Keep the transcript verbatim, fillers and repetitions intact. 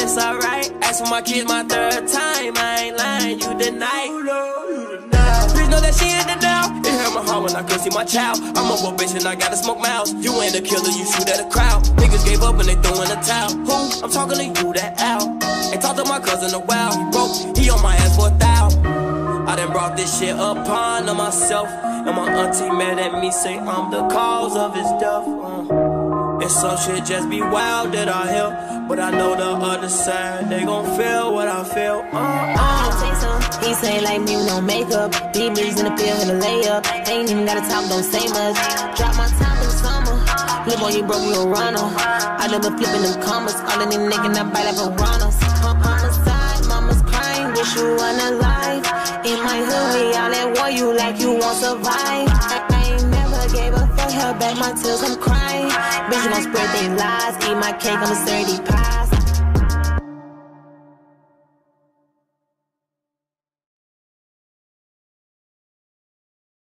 it's alright. Ask for my kids my third time. I ain't lying, you deny. Bitch know that she in the now. It hurt my heart when I couldn't see my child. I'm a boy bitch and I gotta smoke mouths. You ain't a killer, you shoot at a crowd. Niggas gave up and they threw in the towel. Who? I'm talking to you, that Al. Ain't talk to my cousin a while. He broke, he on my ass for a thou. I done brought this shit upon to myself. And my auntie mad at me, say I'm the cause of his death. uh. And some shit just be wild that I help. But I know the other side, they gon' feel what I feel. uh, uh. He say like me with no makeup. These bitches in the field in the layup. Ain't even gotta talk, don't say much. Drop my top in the summer. Live on you broke, you a runner. I live a flipping them commas. All in them naked, I bite like piranhas. Homicide, mama's crying, wish you weren't alive. In my hood, we all at war, you like you won't survive. I, I ain't never gave a fuck, held back my tears, I'm crying. Bitch, you gon' spread they lies. Eat my cake, I'ma serve these pies.